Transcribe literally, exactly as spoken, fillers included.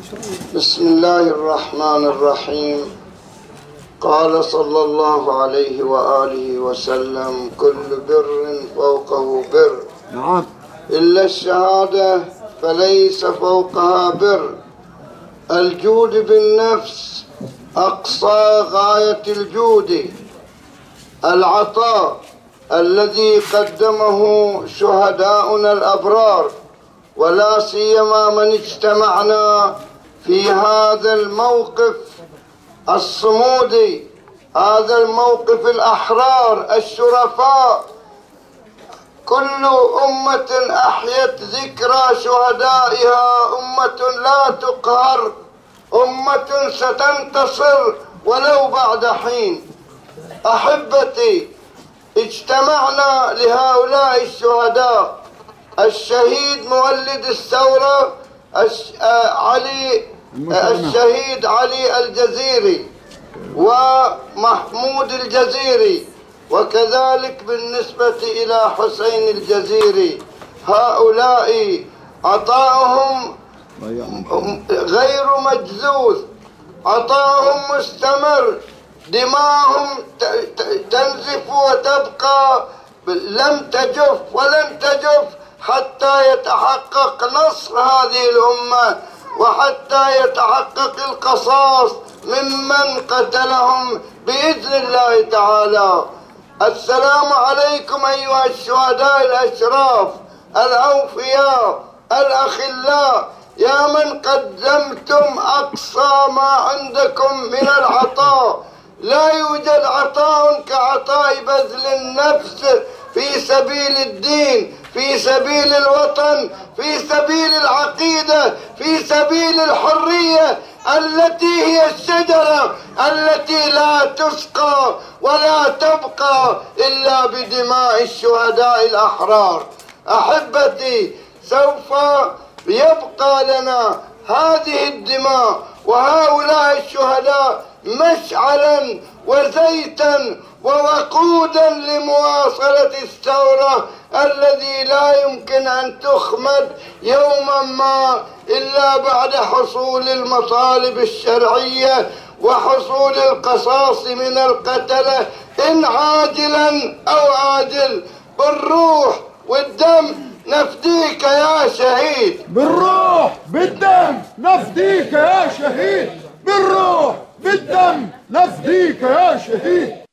بسم الله الرحمن الرحيم. قال صلى الله عليه وآله وسلم: كل بر فوقه بر، نعم، إلا الشهادة فليس فوقها بر. الجود بالنفس أقصى غاية الجود، العطاء الذي قدمه شهداؤنا الأبرار، ولا سيما من اجتمعنا في هذا الموقف الصمودي، هذا الموقف الأحرار الشرفاء. كل أمة أحيت ذكرى شهدائها أمة لا تقهر، أمة ستنتصر ولو بعد حين. أحبتي، اجتمعنا لهؤلاء الشهداء: الشهيد مولد الثورة علي الشهيد علي الجزيري ومحمود الجزيري، وكذلك بالنسبة إلى حسين الجزيري. هؤلاء عطاؤهم غير مجزوز، عطاؤهم مستمر، دماءهم تنزف وتبقى لم تجف ولن تجف حتى يتحقق نصر هذه الأمة، وحتى يتحقق القصاص ممن قتلهم بإذن الله تعالى. السلام عليكم أيها الشهداء الأشراف الأوفياء الأخلاء، يا من قدمتم أقصى ما عندكم من العطاء. لا يوجد عطاء كعطاء بذل النفس في سبيل الدين، في سبيل الوطن، في سبيل العقيدة، في سبيل الحرية التي هي الشجرة التي لا تسقى ولا تبقى إلا بدماء الشهداء الأحرار. أحبتي، سوف يبقى لنا هذه الدماء وهؤلاء الشهداء مشعلا وزيتا ووقودا لمواصلة الثورة الذي لا يمكن أن تخمد يوما ما إلا بعد حصول المطالب الشرعية وحصول القصاص من القتلة، إن عاجلا أو آجل. بالروح والدم نفديك يا شهيد، بالروح بالدم نفديك يا شهيد، بالروح بالدم نفديك يا شهيد.